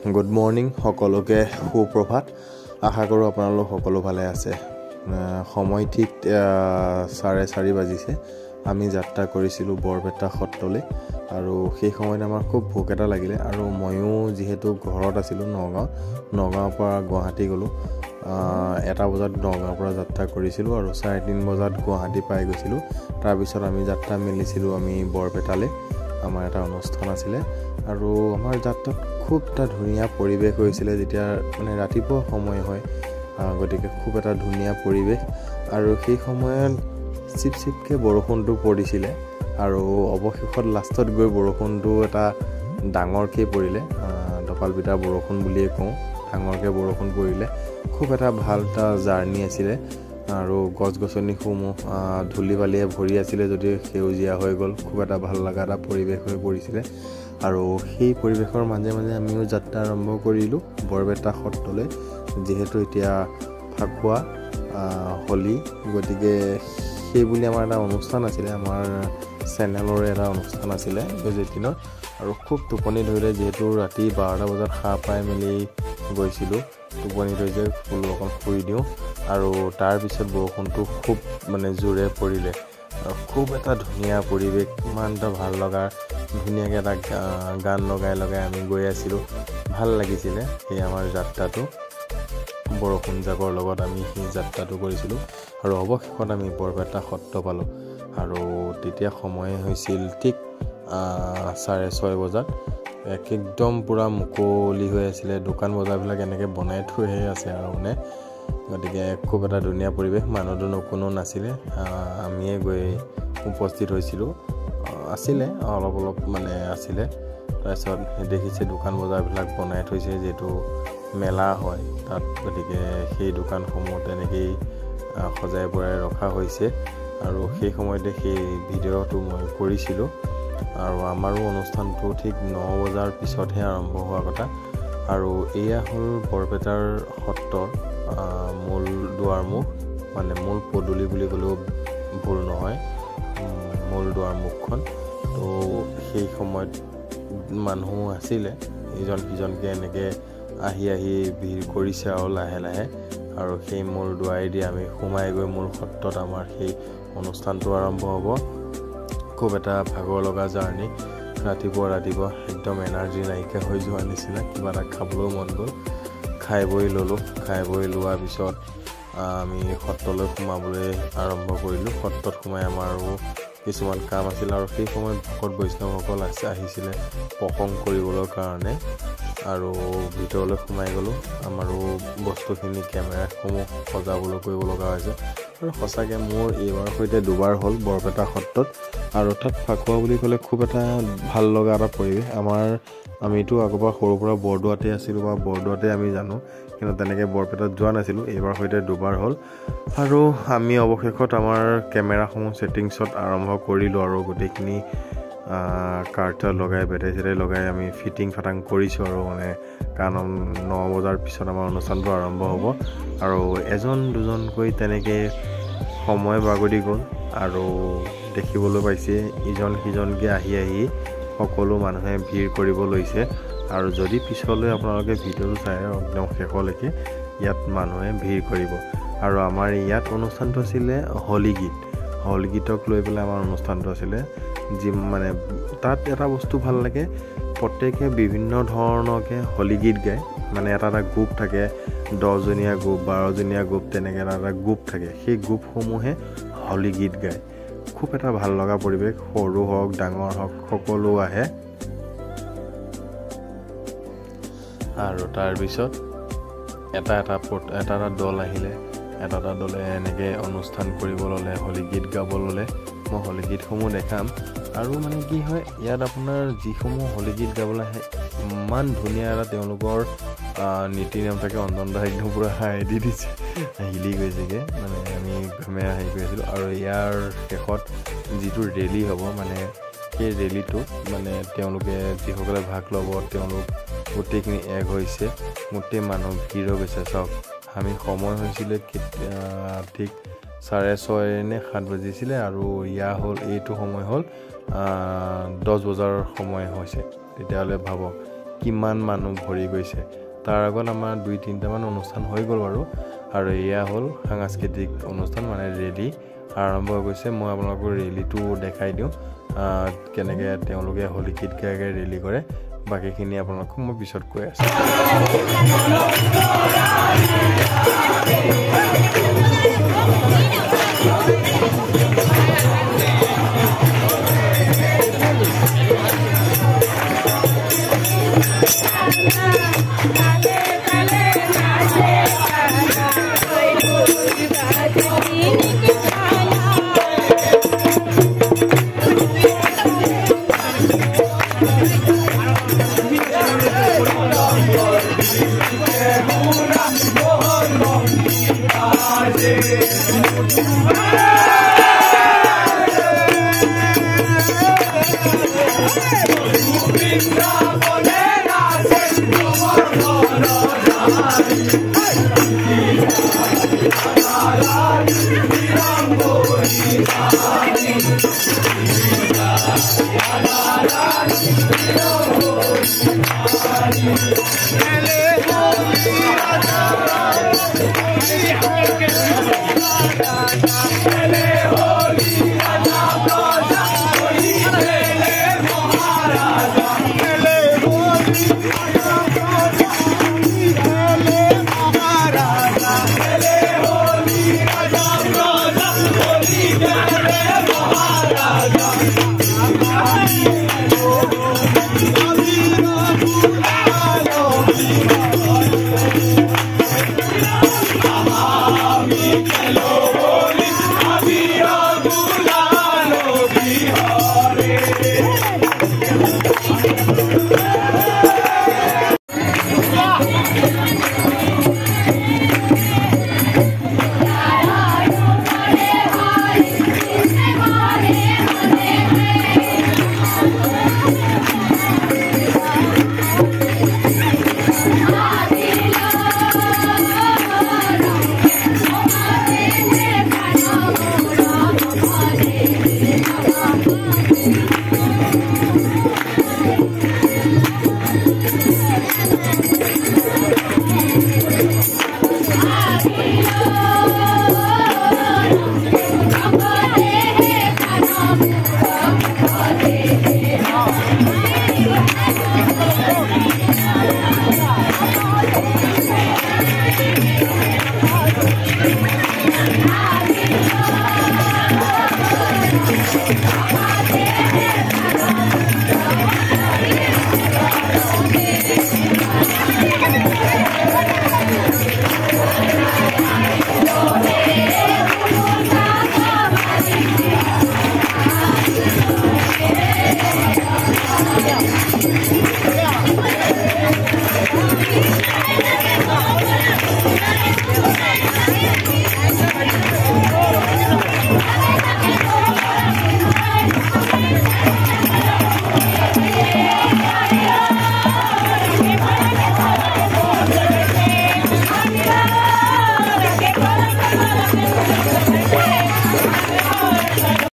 good morning সকলোকে সুপ্ৰভাত আশা কৰোঁ আপোনালোক সকলো ভালে আছে সময় ঠিক 4:30 বাজিছে আমি যাত্ৰা কৰিছিলোঁ বৰপেটা সত্ৰলৈ আৰু সেই সময়ত আমাৰ খুব ভোক এটা লাগিলে আৰু ময়ো যিহেতু ঘৰত আছিলোঁ নগাঁৱৰ পৰা গুৱাহাটী গ'লোঁ 1 বজাত নগাঁৱৰ পৰা যাত্ৰা কৰিছিলোঁ আৰু 3:30 বজাত গুৱাহাটী পাই গৈছিলোঁ তাৰপিছত আমি যাত্ৰা মেলিছিলোঁ আমি বৰপেটালৈ আমাৰ এটা অনুষ্ঠান আছিলে আৰু আমাৰ যাত্ৰাত খুব এটা ধুনীয়া পৰিৱেশ হৈছিলে যেতিয়া মানে ৰাতিপুৱা সময় হয় গতিকে খুব এটা ধুনীয়া পৰিৱেশ আৰু সেই সময়ত চিপচিপকৈ বৰষুণটো পৰিছিলে আৰু অৱশেষত লাষ্টত গৈ বৰষুণটো এটা ডাঙৰকৈ পৰিলে দপালপিটা বৰষুণ বুলিয়ে কওঁ ডাঙৰকৈ বৰষুণ পৰিলে খুব এটা ভাল এটা জাৰ্ণি আছিলে আৰু গছ-গছনিসমূহ ধূলি বালিয়ে ভৰি আছিলে যদি সেউজীয়া হৈ গ'ল খুব এটা ভাল লগা এটা পৰিৱেশ হৈ পৰিছিলে আৰু সেই পৰিৱেশৰ মাজে মাজে আমিও যাত্ৰা আৰম্ভ কৰিলোঁ বৰপেটা সত্ৰলৈ যিহেতু এতিয়া ফাকুৱা হোলী গতিকে সেই বুলি আমাৰ এটা অনুষ্ঠান আছিলে আমাৰ চেনেলৰে এটা অনুষ্ঠান আছিলে বেজেটিনৰ আৰু খুব টোপনি ধৰিলে যিহেতু ৰাতি 12টা বজাত সাৰ পাই মেলি গৈছিলোঁ টোপনি ধৰি যে ফুলো অকণ শুই দিওঁ আৰু তাৰপিছত বৰষুণটো খুব মানে জোৰে পৰিলে আৰু খুব এটা ধুনীয়া পৰিৱেশ ইমান এটা ভাল লগা ধুনীয়াকৈ এটা গান লগাই আমি গৈ আছিলোঁ ভাল লাগিছিলে সেই আমাৰ যাত্ৰাটো বৰষুণ জাকৰ লগত আমি সেই যাত্ৰাটো কৰিছিলোঁ আৰু অৱশেষত আমি বৰপেটা সত্ৰ পালোঁ আৰু তেতিয়া সময় হৈছিল ঠিক 6:30 বজাত একদম পূৰা মুকলি হৈ আছিলে দোকান বজাৰবিলাক এনেকৈ বনাই থৈহে আছে আৰু মানে গতিকে খুব এটা ধুনীয়া পৰিৱেশ মানুহ কোনো নাছিলে আমিয়ে গৈ উপস্থিত হৈছিলোঁ আছিলে অলপ মানে আছিলে তাৰপিছত দেখিছে দোকান বজাৰবিলাক বনাই থৈছে যিহেতু মেলা হয় তাত গতিকে সেই দোকানসমূহ তেনেকেই সজাই পৰাই ৰখা হৈছে আৰু সেই সময়তে সেই ভিডিঅ'টো মই কৰিছিলোঁ আৰু আমাৰো অনুষ্ঠানটো ঠিক 9 বজাৰ পিছতহে আৰম্ভ হোৱা কথা আৰু এয়া হ'ল বৰপেটাৰ সত্ৰৰ মূল দুৱাৰমুখ মানে মূল পদূলি বুলি ক'লেও ভুল নহয় মূল দুৱাৰমুখখন তো সেই সময়ত মানুহ আছিলে ইজন সিজনকৈ এনেকৈ আহি ভিৰ কৰিছে আৰু লাহে লাহে আৰু সেই মূল দুৱাৰেদি আমি সোমাই গৈ মূল সত্ৰত আমাৰ সেই অনুষ্ঠানটো আৰম্ভ হ'ব খুব এটা ভাগৰ লগা জাৰ্ণি ৰাতিপুৱা একদম এনাৰ্জি নাইকিয়া হৈ যোৱাৰ নিচিনা কিবা এটা খাবলৈও মন গ'ল খাই বৈ ল'লোঁ খাই বৈ লোৱাৰ পিছত আমি সত্ৰলৈ সোমাবলৈ আৰম্ভ কৰিলোঁ সত্ৰত সোমাই আমাৰো কিছুমান কাম আছিল আৰু সেই সময়ত ভকত বৈষ্ণৱসকল আহিছিলে প্ৰসংগ কৰিবলৈ কাৰণে আৰু ভিতৰলৈ সোমাই গ'লোঁ আমাৰো বস্তুখিনি কেমেৰাসমূহ সজাবলৈ কৰিব লগা হৈছে আৰু সঁচাকৈ মোৰ এইবাৰ সৈতে দুবাৰ হ'ল বৰপেটা সত্ৰত আৰু তাত ফাকুৱা বুলি ক'লে খুব এটা ভাল লগা এটা পৰিৱেশ আমিতো আগৰ পৰা সৰুৰ পৰা বৰদোৱাতে আছিলোঁ বা বৰদোৱাতে আমি জানো কিন্তু তেনেকৈ বৰপেটাত যোৱা নাছিলোঁ এইবাৰ সৈতে দুবাৰ হ'ল আৰু আমি অৱশেষত আমাৰ কেমেৰাসমূহ ছেটিংছত আৰম্ভ কৰিলোঁ আৰু গোটেইখিনি কাৰ্টা লগাই বেটাৰী লগাই আমি ফিটিং ফাটাং কৰিছোঁ আৰু মানে কাৰণ 9 বজাৰ পিছত আমাৰ অনুষ্ঠানটো আৰম্ভ হ'ব আৰু এজন দুজনকৈ তেনেকৈ সময় বাগৰি গ'ল আৰু দেখিবলৈ পাইছে ইজন সিজনকৈ আহি সকলো মানুহে ভিৰ কৰিব লৈছে আৰু যদি পিছলৈ আপোনালোকে ভিডিঅ'টো চাই একদম শেষলৈকে ইয়াত মানুহে ভিৰ কৰিব আৰু আমাৰ ইয়াত অনুষ্ঠানটো আছিলে হোলী গীতক লৈ পেলাই আমাৰ অনুষ্ঠানটো আছিলে যি মানে তাত এটা বস্তু ভাল লাগে প্ৰত্যেকে বিভিন্ন ধৰণৰকৈ হোলী গীত গায় মানে এটা গ্ৰুপ থাকে 10জনীয়া গ্ৰুপ 12জনীয়া গ্ৰুপ তেনেকৈ এটা গ্ৰুপ থাকে সেই গ্ৰুপসমূহে হোলী গীত গায় খুব এটা ভাল লগা পৰিৱেশ সৰু হওক ডাঙৰ হওক সকলো আহে আৰু তাৰপিছত এটা দল আহিলে এটা দলে এনেকৈ অনুষ্ঠান কৰিব ল'লে হোলী গীত গাব ল'লে মই হোলী গীতসমূহ দেখাম আৰু মানে কি হয় ইয়াত আপোনাৰ যিসমূহ হোলী গীত গাবলৈ আহে ইমান ধুনীয়া এটা তেওঁলোকৰ নীতি নিয়ম থাকে অন্তত একদম পূৰা হাই দি দিছে হিলি গৈছেগৈ মানে আমি ঘামেৰা হেৰি কৰি আছিলোঁ আৰু ইয়াৰ শেষত যিটো ৰেলী হ'ব মানে সেই ৰেলীটোত মানে তেওঁলোকে যিসকলে ভাগ ল'ব তেওঁলোক গোটেইখিনি এক হৈছে গোটেই মানুহ ভিৰ হৈ গৈছে চাওক আমি সময় হৈছিলে ঠিক 6:30 নে 7 বাজিছিলে আৰু এইটো সময় হ'ল 10 বজাৰ সময় হৈছে তেতিয়াহ'লে ভাবক কিমান মানুহ ভৰি গৈছে তাৰ আগত আমাৰ 2-3টা মান অনুষ্ঠান হৈ গ'ল বাৰু আৰু এয়া হ'ল সাংস্কৃতিক অনুষ্ঠান মানে ৰেলী আৰম্ভ হৈ গৈছে মই আপোনালোকক ৰেলীটো দেখাই দিওঁ কেনেকৈ তেওঁলোকে হোলী গীত গাই ৰেলী কৰে বাকিখিনি আপোনালোকক মই পিছত কৈ আছোঁ Dale